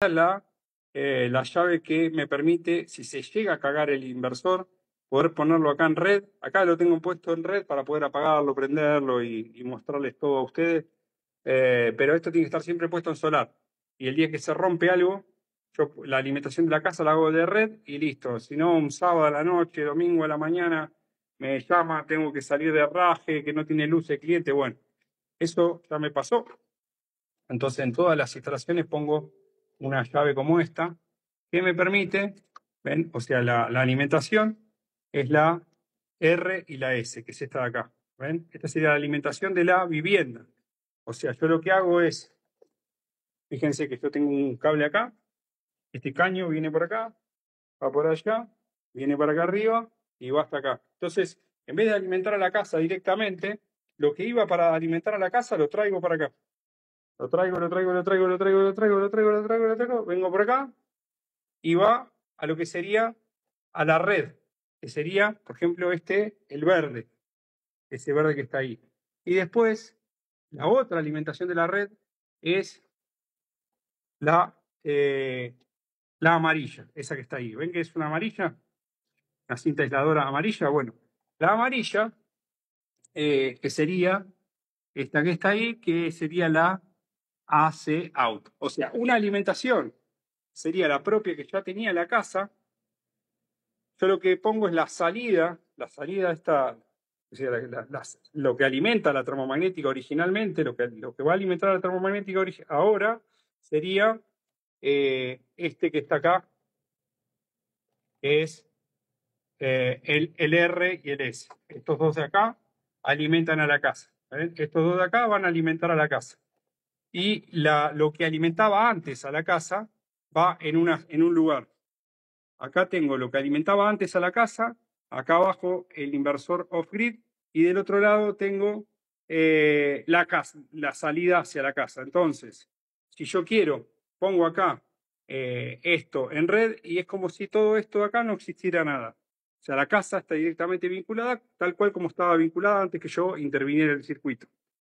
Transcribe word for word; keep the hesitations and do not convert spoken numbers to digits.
la, eh, la llave que me permite, si se llega a cagar el inversor, poder ponerlo acá en red. Acá lo tengo puesto en red para poder apagarlo, prenderlo y, y mostrarles todo a ustedes. Eh, pero esto tiene que estar siempre puesto en solar. Y el día que se rompe algo, yo la alimentación de la casa la hago de red y listo. Si no, un sábado a la noche, domingo a la mañana, me llama, tengo que salir de raje, que no tiene luz el cliente. Bueno, eso ya me pasó. Entonces, en todas las instalaciones pongo una llave como esta, que me permite, ¿ven? O sea, la, la alimentación es la R y la S, que es esta de acá. ¿Ven? Esta sería la alimentación de la vivienda. O sea, yo lo que hago es, fíjense que yo tengo un cable acá, este caño viene por acá, va por allá, viene para acá arriba y va hasta acá. Entonces, en vez de alimentar a la casa directamente, lo que iba para alimentar a la casa lo traigo para acá. Lo traigo, lo traigo, lo traigo, lo traigo, lo traigo, lo traigo, lo traigo, lo traigo, vengo por acá y va a lo que sería a la red, que sería, por ejemplo, este, el verde, ese verde que está ahí. Y después, la otra alimentación de la red es la, eh, la amarilla, esa que está ahí. ¿Ven que es una amarilla? Una cinta aisladora amarilla. Bueno, la amarilla, eh, que sería esta que está ahí, que sería la A C out. O sea, una alimentación sería la propia que ya tenía la casa. Yo lo que pongo es la salida, la salida esta, o sea, la, la, la, lo que alimenta la termomagnética originalmente, lo que, lo que va a alimentar a la termomagnética ahora sería eh, este que está acá, que es eh, el, el R y el S. Estos dos de acá alimentan a la casa. ¿Ven? Estos dos de acá van a alimentar a la casa. Y la, lo que alimentaba antes a la casa va en, una, en un lugar. Acá tengo lo que alimentaba antes a la casa, acá abajo el inversor off-grid y del otro lado tengo eh, la, casa, la salida hacia la casa. Entonces, si yo quiero, pongo acá eh, esto en red y es como si todo esto de acá no existiera nada. O sea, la casa está directamente vinculada tal cual como estaba vinculada antes que yo interviniera en el circuito.